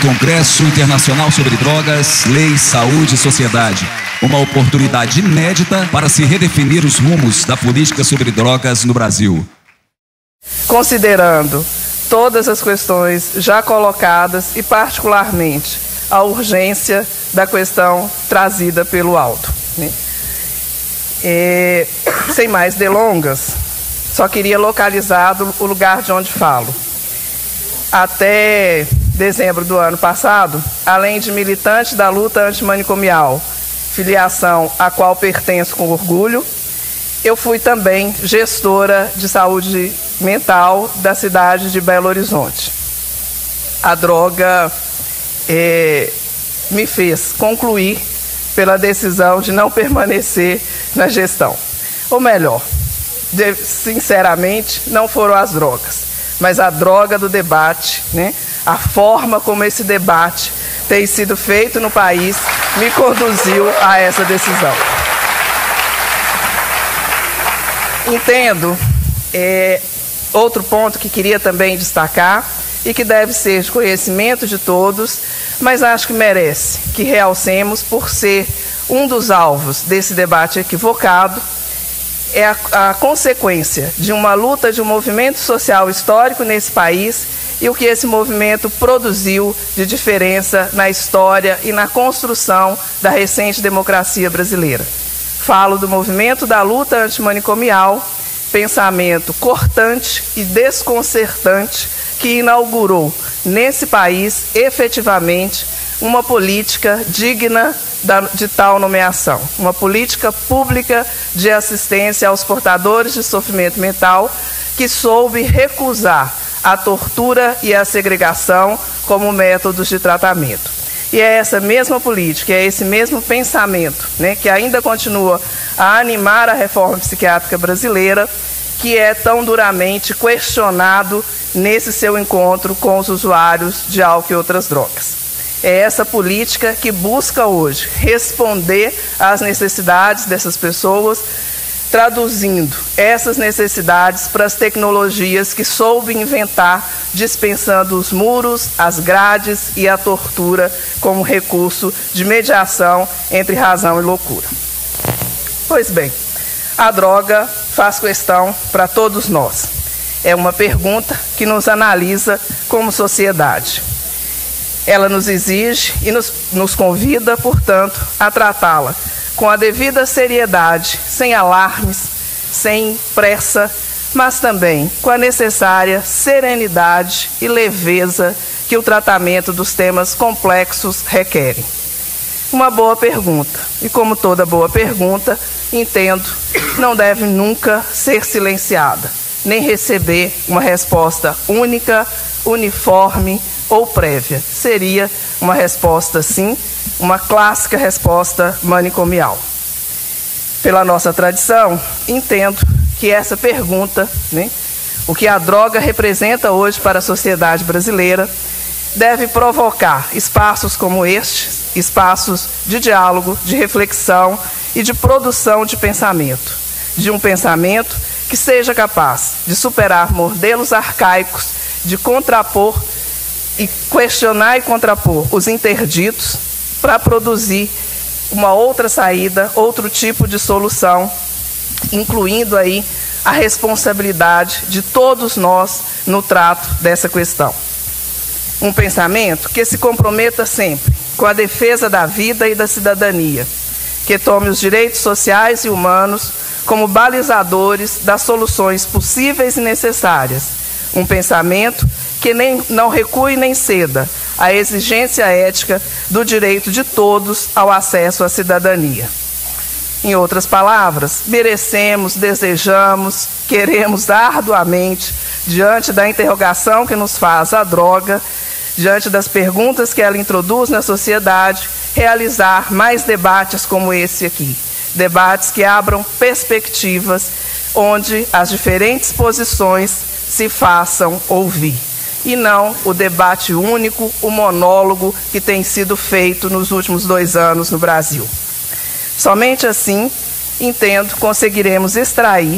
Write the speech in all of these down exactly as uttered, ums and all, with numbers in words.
Congresso Internacional sobre Drogas, Lei, Saúde e Sociedade. Uma oportunidade inédita para se redefinir os rumos da política sobre drogas no Brasil. Considerando todas as questões já colocadas e particularmente a urgência da questão trazida pelo auto, né? É, sem mais delongas, só queria localizar o lugar de onde falo. Até dezembro do ano passado, além de militante da luta antimanicomial, filiação a qual pertenço com orgulho, eu fui também gestora de saúde mental da cidade de Belo Horizonte. A droga é, me fez concluir pela decisão de não permanecer na gestão. Ou melhor, de, sinceramente, não foram as drogas, mas a droga do debate, né? A forma como esse debate tem sido feito no país me conduziu a essa decisão. Entendo, é, outro ponto que queria também destacar e que deve ser de conhecimento de todos, mas acho que merece que realcemos por ser um dos alvos desse debate equivocado, é a, a consequência de uma luta de um movimento social histórico nesse país e o que esse movimento produziu de diferença na história e na construção da recente democracia brasileira. Falo do movimento da luta antimanicomial, pensamento cortante e desconcertante que inaugurou nesse país efetivamente uma política digna de tal nomeação, uma política pública de assistência aos portadores de sofrimento mental que soube recusar a tortura e a segregação como métodos de tratamento. E é essa mesma política, é esse mesmo pensamento, né, que ainda continua a animar a reforma psiquiátrica brasileira, que é tão duramente questionado nesse seu encontro com os usuários de álcool e outras drogas. É essa política que busca hoje responder às necessidades dessas pessoas, traduzindo essas necessidades para as tecnologias que soube inventar, dispensando os muros, as grades e a tortura como recurso de mediação entre razão e loucura. Pois bem, a droga faz questão para todos nós. É uma pergunta que nos analisa como sociedade. Ela nos exige e nos, nos convida, portanto, a tratá-la com a devida seriedade, sem alarmes, sem pressa, mas também com a necessária serenidade e leveza que o tratamento dos temas complexos requerem. Uma boa pergunta, e como toda boa pergunta, entendo, não deve nunca ser silenciada, nem receber uma resposta única, uniforme ou prévia. Seria uma resposta, sim, uma clássica resposta manicomial. Pela nossa tradição, entendo que essa pergunta, né, o que a droga representa hoje para a sociedade brasileira, deve provocar espaços como este, espaços de diálogo, de reflexão e de produção de pensamento, de um pensamento que seja capaz de superar modelos arcaicos, de contrapor e questionar e contrapor os interditos para produzir uma outra saída, outro tipo de solução, incluindo aí a responsabilidade de todos nós no trato dessa questão. Um pensamento que se comprometa sempre com a defesa da vida e da cidadania, que tome os direitos sociais e humanos como balizadores das soluções possíveis e necessárias. Um pensamento que nem, não recue nem ceda à exigência ética do direito de todos ao acesso à cidadania. Em outras palavras, merecemos, desejamos, queremos arduamente, diante da interrogação que nos faz a droga, diante das perguntas que ela introduz na sociedade, realizar mais debates como esse aqui. Debates que abram perspectivas onde as diferentes posições se façam ouvir. E não o debate único, o monólogo que tem sido feito nos últimos dois anos no Brasil. Somente assim, entendo, conseguiremos extrair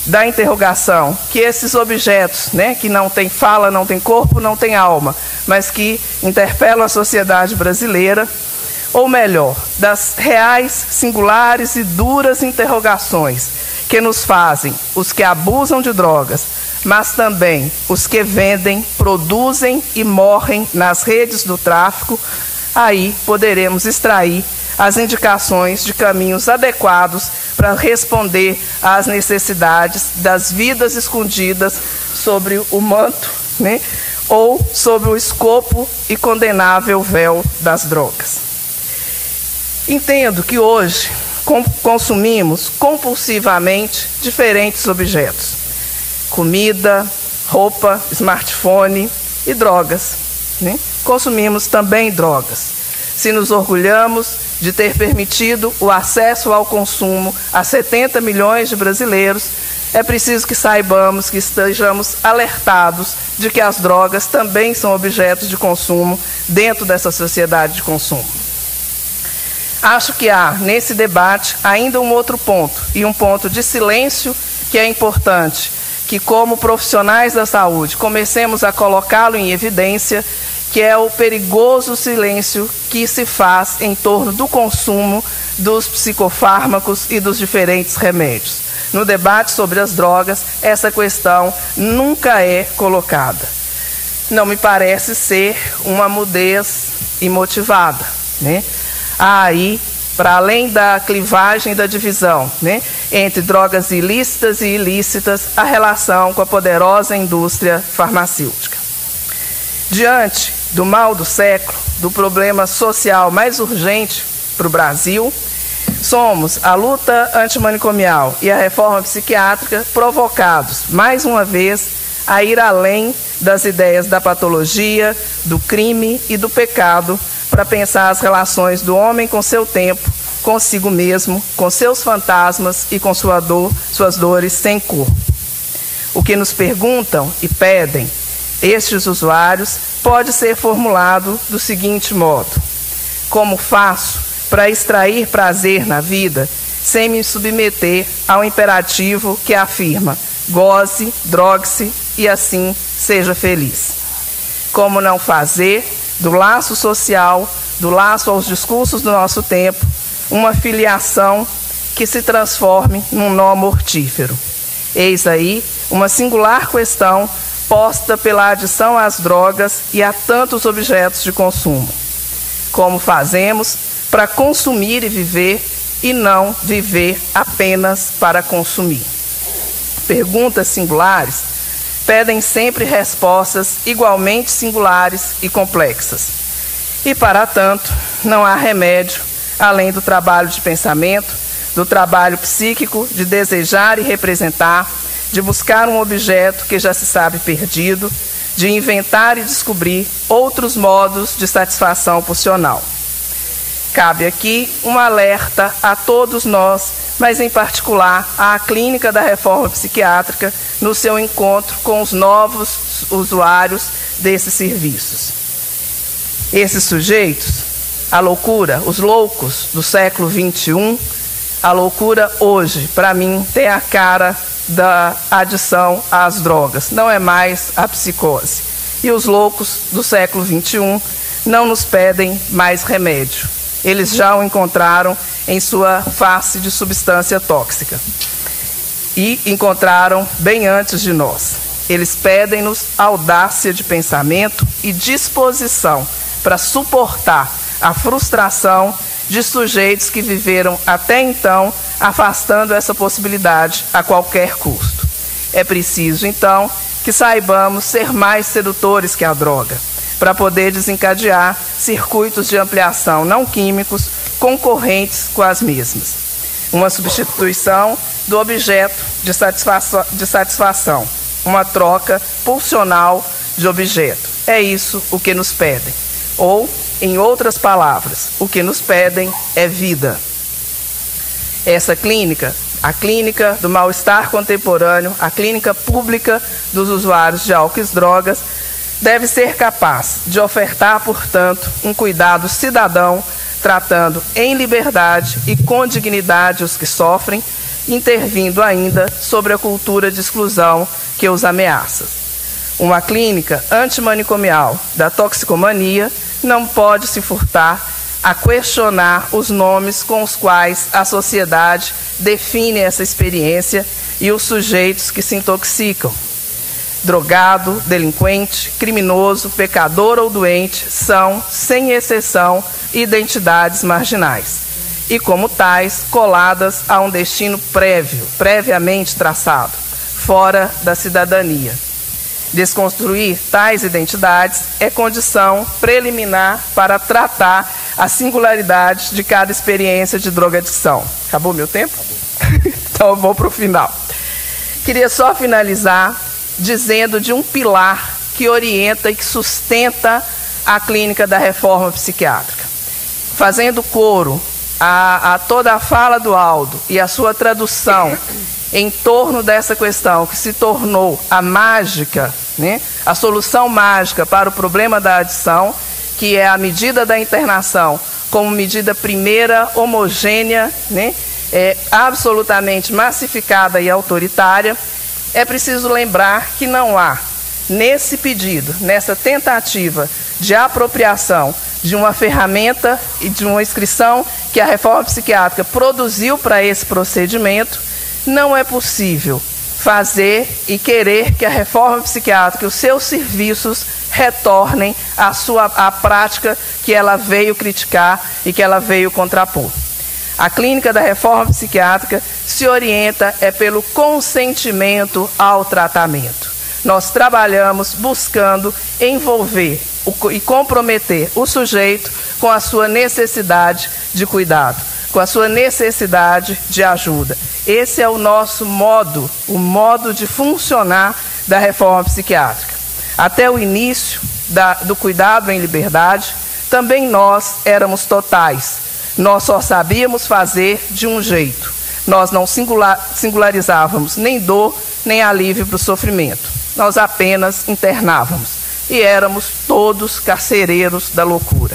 da interrogação que esses objetos, né, que não têm fala, não têm corpo, não têm alma, mas que interpelam a sociedade brasileira, ou melhor, das reais, singulares e duras interrogações que nos fazem os que abusam de drogas, mas também os que vendem, produzem e morrem nas redes do tráfico, aí poderemos extrair as indicações de caminhos adequados para responder às necessidades das vidas escondidas sobre o manto, né, ou sobre o escopo e condenável véu das drogas. Entendo que hoje consumimos compulsivamente diferentes objetos: comida, roupa, smartphone e drogas, né? Consumimos também drogas. Se nos orgulhamos de ter permitido o acesso ao consumo a setenta milhões de brasileiros, é preciso que saibamos, que estejamos alertados de que as drogas também são objetos de consumo dentro dessa sociedade de consumo. Acho que há, nesse debate, ainda um outro ponto, e um ponto de silêncio que é importante, que como profissionais da saúde comecemos a colocá-lo em evidência, que é o perigoso silêncio que se faz em torno do consumo dos psicofármacos e dos diferentes remédios. No debate sobre as drogas, essa questão nunca é colocada. Não me parece ser uma mudez imotivada, né? Há aí, para além da clivagem da divisão, né, entre drogas ilícitas e ilícitas, a relação com a poderosa indústria farmacêutica. Diante do mal do século, do problema social mais urgente para o Brasil, somos a luta antimanicomial e a reforma psiquiátrica provocados, mais uma vez, a ir além das ideias da patologia, do crime e do pecado, para pensar as relações do homem com seu tempo, consigo mesmo, com seus fantasmas e com sua dor, suas dores sem corpo. O que nos perguntam e pedem estes usuários pode ser formulado do seguinte modo: como faço para extrair prazer na vida sem me submeter ao imperativo que afirma goze, drogue-se e assim seja feliz? Como não fazer do laço social, do laço aos discursos do nosso tempo, uma filiação que se transforme num nó mortífero? Eis aí uma singular questão posta pela adição às drogas e a tantos objetos de consumo. Como fazemos para consumir e viver e não viver apenas para consumir? Perguntas singulares pedem sempre respostas igualmente singulares e complexas. E, para tanto, não há remédio além do trabalho de pensamento, do trabalho psíquico de desejar e representar, de buscar um objeto que já se sabe perdido, de inventar e descobrir outros modos de satisfação pulsional. Cabe aqui um alerta a todos nós, mas em particular à Clínica da Reforma Psiquiátrica, no seu encontro com os novos usuários desses serviços. Esses sujeitos, a loucura, os loucos do século vinte e um, a loucura hoje, para mim, tem a cara da adição às drogas, não é mais a psicose. E os loucos do século vinte e um não nos pedem mais remédio. Eles já o encontraram em sua face de substância tóxica. E encontraram bem antes de nós. Eles pedem-nos audácia de pensamento e disposição para suportar a frustração de sujeitos que viveram até então afastando essa possibilidade a qualquer custo. É preciso, então, que saibamos ser mais sedutores que a droga, para poder desencadear circuitos de ampliação não químicos concorrentes com as mesmas. Uma substituição do objeto de satisfação, de satisfação, uma troca pulsional de objeto. É isso o que nos pedem. Ou, em outras palavras, o que nos pedem é vida. Essa clínica, a clínica do mal-estar contemporâneo, a clínica pública dos usuários de álcool e drogas, deve ser capaz de ofertar, portanto, um cuidado cidadão, tratando em liberdade e com dignidade os que sofrem, intervindo ainda sobre a cultura de exclusão que os ameaça. Uma clínica antimanicomial da toxicomania não pode se furtar a questionar os nomes com os quais a sociedade define essa experiência e os sujeitos que se intoxicam. Drogado, delinquente, criminoso, pecador ou doente são, sem exceção, identidades marginais e, como tais, coladas a um destino prévio, previamente traçado, fora da cidadania. Desconstruir tais identidades é condição preliminar para tratar a singularidade de cada experiência de drogadição. Acabou meu tempo? Acabou. Então eu vou para o final. Queria só finalizar dizendo de um pilar que orienta e que sustenta a clínica da reforma psiquiátrica. Fazendo coro a, a toda a fala do Aldo e a sua tradução em torno dessa questão que se tornou a mágica, né, a solução mágica para o problema da adição, que é a medida da internação como medida primeira, homogênea, né, é, absolutamente massificada e autoritária, é preciso lembrar que não há, nesse pedido, nessa tentativa de apropriação de uma ferramenta e de uma inscrição que a reforma psiquiátrica produziu para esse procedimento, não é possível fazer e querer que a reforma psiquiátrica e os seus serviços retornem à sua à prática que ela veio criticar e que ela veio contrapor. A clínica da reforma psiquiátrica se orienta é pelo consentimento ao tratamento. Nós trabalhamos buscando envolver e comprometer o sujeito com a sua necessidade de cuidado, com a sua necessidade de ajuda. Esse é o nosso modo, o modo de funcionar da reforma psiquiátrica. Até o início da, do cuidado em liberdade, também nós éramos totais. Nós só sabíamos fazer de um jeito. Nós não singular, singularizávamos nem dor, nem alívio para o sofrimento. Nós apenas internávamos. E éramos todos carcereiros da loucura.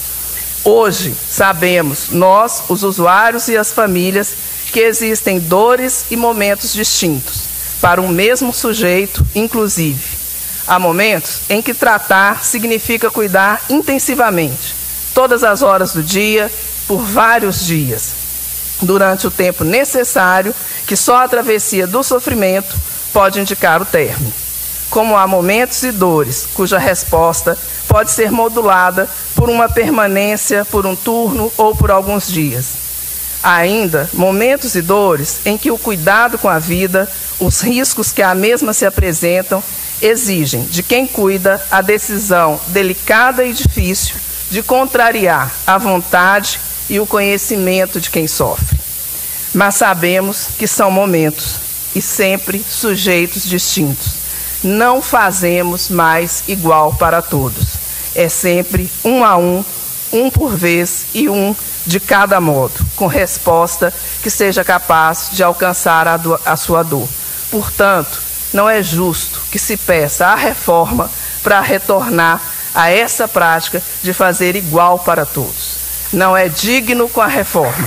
Hoje, sabemos, nós, os usuários e as famílias, que existem dores e momentos distintos, para um mesmo sujeito, inclusive. Há momentos em que tratar significa cuidar intensivamente, todas as horas do dia, por vários dias, durante o tempo necessário que só a travessia do sofrimento pode indicar o término. Como há momentos e dores cuja resposta pode ser modulada por uma permanência, por um turno ou por alguns dias. Há ainda momentos e dores em que o cuidado com a vida, os riscos que à mesma se apresentam, exigem de quem cuida a decisão delicada e difícil de contrariar a vontade e o conhecimento de quem sofre. Mas sabemos que são momentos e sempre sujeitos distintos. Não fazemos mais igual para todos. É sempre um a um, um por vez e um de cada modo, com resposta que seja capaz de alcançar a, do, a sua dor. Portanto, não é justo que se peça a reforma para retornar a essa prática de fazer igual para todos. Não é digno com a reforma.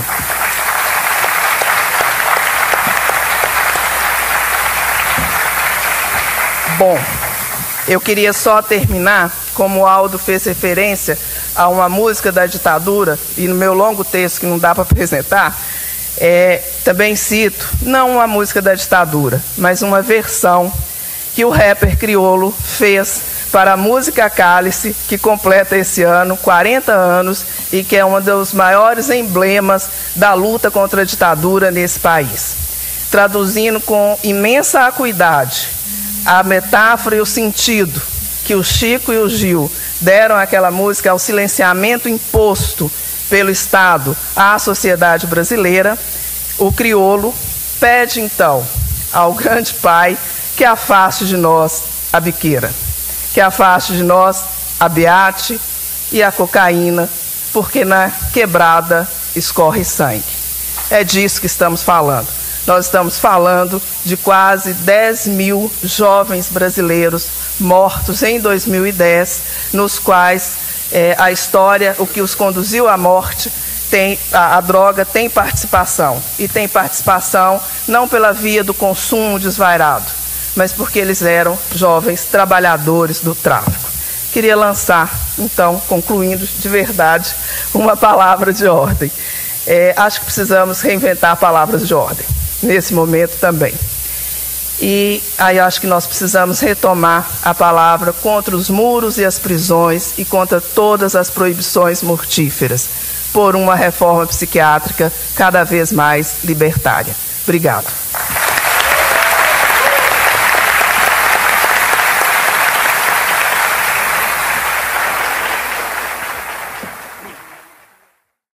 Bom, eu queria só terminar, como o Aldo fez referência a uma música da ditadura, e no meu longo texto que não dá para apresentar, é, também cito, não uma música da ditadura, mas uma versão que o rapper crioulo fez para a música Cálice, que completa esse ano quarenta anos e que é um dos maiores emblemas da luta contra a ditadura nesse país. Traduzindo com imensa acuidade a metáfora e o sentido que o Chico e o Gil deram àquela música, ao silenciamento imposto pelo Estado à sociedade brasileira, o crioulo pede então ao grande Pai que afaste de nós a biqueira, que afaste de nós a beate e a cocaína, porque na quebrada escorre sangue. É disso que estamos falando. Nós estamos falando de quase dez mil jovens brasileiros mortos em dois mil e dez, nos quais é, a história, o que os conduziu à morte, tem, a, a droga tem participação, e tem participação não pela via do consumo desvairado, mas porque eles eram jovens trabalhadores do tráfico. Queria lançar, então, concluindo de verdade, uma palavra de ordem. É, acho que precisamos reinventar palavras de ordem, nesse momento também. E aí acho que nós precisamos retomar a palavra contra os muros e as prisões e contra todas as proibições mortíferas, por uma reforma psiquiátrica cada vez mais libertária. Obrigado.